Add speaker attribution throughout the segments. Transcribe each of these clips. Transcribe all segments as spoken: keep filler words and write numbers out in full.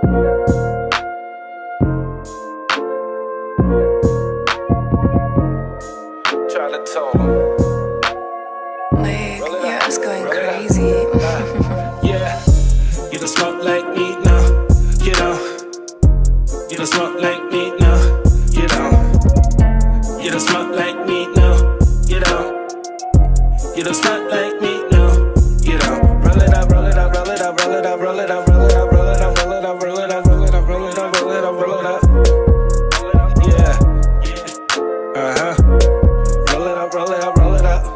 Speaker 1: Try to tell them.
Speaker 2: Like, yeah, it's going crazy.
Speaker 1: Yeah, you don't smoke like me now, you know. You don't smoke like me now, you know. You don't smoke like me now, you know. You don't smoke like me now, you know. Roll it up, roll it up, roll it up, roll it up, roll it up, roll it up, roll it up, roll it up, roll it up, roll it up, roll it up, roll it up, roll it up. Yeah, yeah. Uh huh. Roll it up, roll it up, roll it up.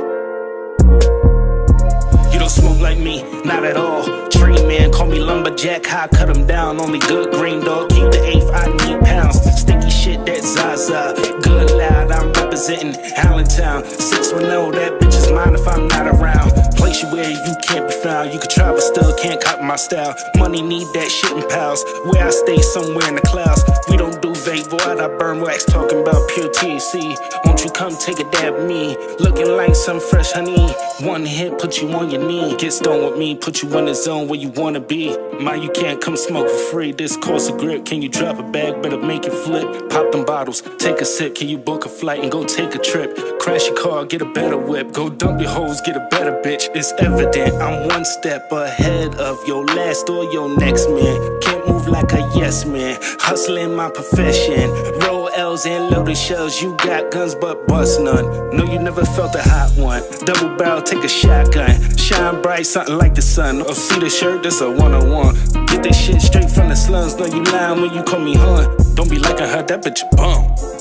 Speaker 1: You don't smoke like me, not at all. Tree man, call me lumberjack, how I cut him down. Only good green dog, keep the eighth, I need pounds. Sticky shit, that Zaza. Good loud, I'm representing Allentown. six one oh, that bitch is mine if I'm not around. Place you where you can't be found. You can try but still can't copy my style. Money need that shit in pals. Where I stay somewhere in the clouds. We don't do vape void, I burn wax. Talking about pure T H C. Won't you come take a dab at me? Looking like some fresh honey. One hit, put you on your knee. Get stoned with me, put you in the zone where you wanna be. Man, you can't come smoke for free. This costs a grip. Can you drop a bag? Better make it flip. Pop them bottles, take a sip. Can you book a flight and go take a trip? Crash your car, get a better whip. Go dump your hoes, get a better bitch. It's evident I'm one step ahead of your last or your next man. Can't move like a yes man. Hustling my profession. Roll L's and loaded shells. You got guns but bust none. No, you never felt a hot one. Double barrel, take a shotgun. Shine bright, something like the sun. Oh, see the shirt? That's a one oh one. Get that shit straight from the slums. No, you lying when you call me hun. Don't be liking her, that bitch a bum.